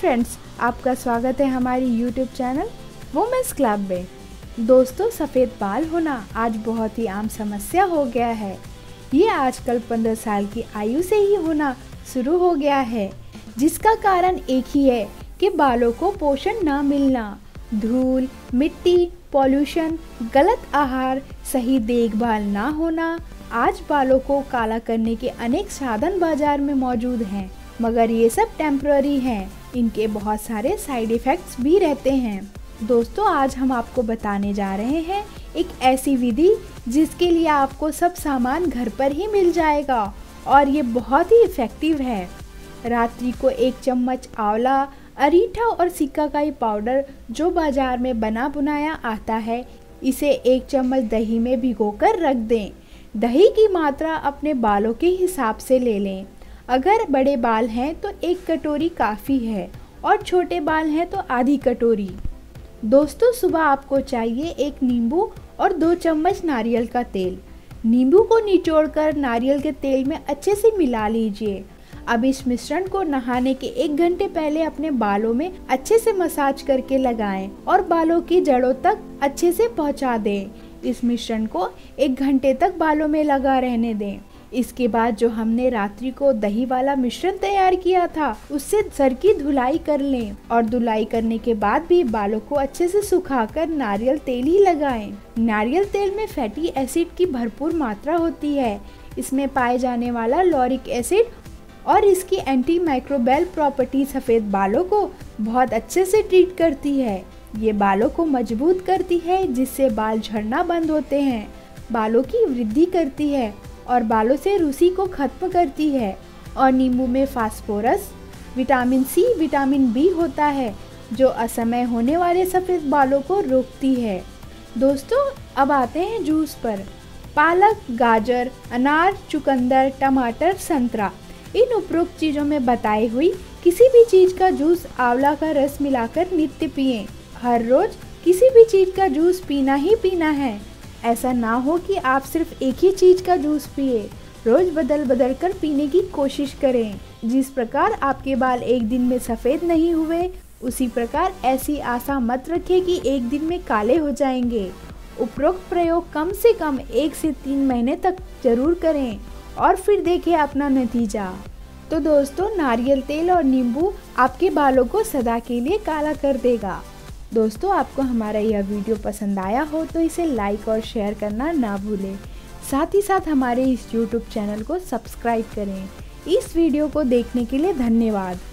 Friends, आपका स्वागत है हमारी YouTube चैनल वुमेन्स क्लब में। दोस्तों, सफ़ेद बाल होना आज बहुत ही आम समस्या हो गया है। ये आजकल 15 साल की आयु से ही होना शुरू हो गया है, जिसका कारण एक ही है कि बालों को पोषण न मिलना। धूल, मिट्टी, पॉल्यूशन, गलत आहार, सही देखभाल ना होना आज बालों को काला करने के अनेक साधन बाजार में मौजूद हैं, मगर ये सब टेम्पररी हैं। इनके बहुत सारे साइड इफ़ेक्ट्स भी रहते हैं। दोस्तों, आज हम आपको बताने जा रहे हैं एक ऐसी विधि जिसके लिए आपको सब सामान घर पर ही मिल जाएगा और ये बहुत ही इफ़ेक्टिव है। रात्रि को 1 चम्मच आंवला, अरीठा और सिकाकाई पाउडर जो बाजार में बना बुनाया आता है, इसे 1 चम्मच दही में भिगोकर रख दें। दही की मात्रा अपने बालों के हिसाब से ले लें। अगर बड़े बाल हैं तो 1 कटोरी काफ़ी है और छोटे बाल हैं तो आधी कटोरी। दोस्तों, सुबह आपको चाहिए 1 नींबू और 2 चम्मच नारियल का तेल। नींबू को निचोड़कर नारियल के तेल में अच्छे से मिला लीजिए। अब इस मिश्रण को नहाने के 1 घंटे पहले अपने बालों में अच्छे से मसाज करके लगाएं और बालों की जड़ों तक अच्छे से पहुंचा दें। इस मिश्रण को 1 घंटे तक बालों में लगा रहने दें। इसके बाद जो हमने रात्रि को दही वाला मिश्रण तैयार किया था, उससे सर की धुलाई कर लें और धुलाई करने के बाद भी बालों को अच्छे से सुखाकर नारियल तेल ही लगाएं। नारियल तेल में फैटी एसिड की भरपूर मात्रा होती है। इसमें पाए जाने वाला लॉरिक एसिड और इसकी एंटी माइक्रोबियल प्रॉपर्टी सफ़ेद बालों को बहुत अच्छे से ट्रीट करती है। ये बालों को मजबूत करती है, जिससे बाल झड़ना बंद होते हैं, बालों की वृद्धि करती है और बालों से रूसी को खत्म करती है। और नींबू में phosphorus, vitamin C, vitamin B होता है जो असमय होने वाले सफ़ेद बालों को रोकती है। दोस्तों, अब आते हैं जूस पर। पालक, गाजर, अनार, चुकंदर, टमाटर, संतरा, इन उपरोक्त चीज़ों में बताई हुई किसी भी चीज़ का जूस आंवला का रस मिलाकर नित्य पिएं। हर रोज़ किसी भी चीज़ का जूस पीना ही पीना है। ऐसा ना हो कि आप सिर्फ एक ही चीज़ का जूस पिए। रोज़ बदल बदल कर पीने की कोशिश करें। जिस प्रकार आपके बाल एक दिन में सफ़ेद नहीं हुए, उसी प्रकार ऐसी आशा मत रखें कि एक दिन में काले हो जाएंगे। उपरोक्त प्रयोग कम से कम 1 से 3 महीने तक जरूर करें और फिर देखें अपना नतीजा। तो दोस्तों, नारियल तेल और नींबू आपके बालों को सदा के लिए काला कर देगा। दोस्तों, आपको हमारा यह वीडियो पसंद आया हो तो इसे लाइक और शेयर करना ना भूलें। साथ ही साथ हमारे इस YouTube चैनल को सब्सक्राइब करें। इस वीडियो को देखने के लिए धन्यवाद।